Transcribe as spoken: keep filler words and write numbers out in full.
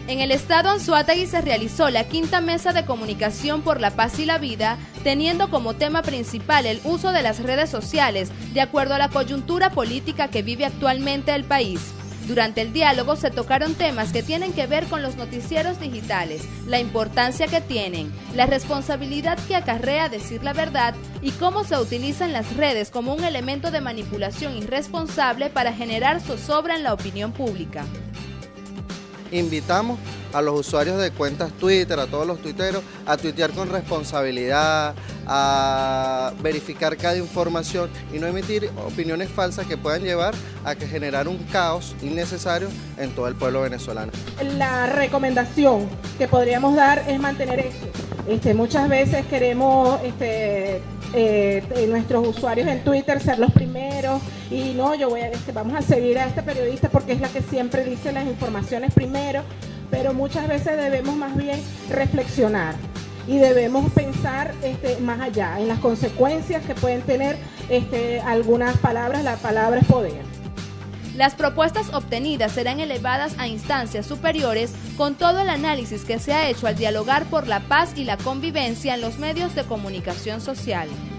En el estado Anzoátegui se realizó la quinta mesa de comunicación por la paz y la vida, teniendo como tema principal el uso de las redes sociales, de acuerdo a la coyuntura política que vive actualmente el país. Durante el diálogo se tocaron temas que tienen que ver con los noticieros digitales, la importancia que tienen, la responsabilidad que acarrea decir la verdad y cómo se utilizan las redes como un elemento de manipulación irresponsable para generar zozobra en la opinión pública. Invitamos a los usuarios de cuentas Twitter, a todos los tuiteros, a tuitear con responsabilidad, a verificar cada información y no emitir opiniones falsas que puedan llevar a que generar un caos innecesario en todo el pueblo venezolano. La recomendación que podríamos dar es mantener eso. Este, muchas veces queremos este, eh, nuestros usuarios en Twitter ser los primeros y no, yo voy a, este, vamos a seguir a este periodista porque es la que siempre dice las informaciones primero, pero muchas veces debemos más bien reflexionar y debemos pensar este, más allá en las consecuencias que pueden tener este, algunas palabras. La palabra es poder. Las propuestas obtenidas serán elevadas a instancias superiores con todo el análisis que se ha hecho al dialogar por la paz y la convivencia en los medios de comunicación social.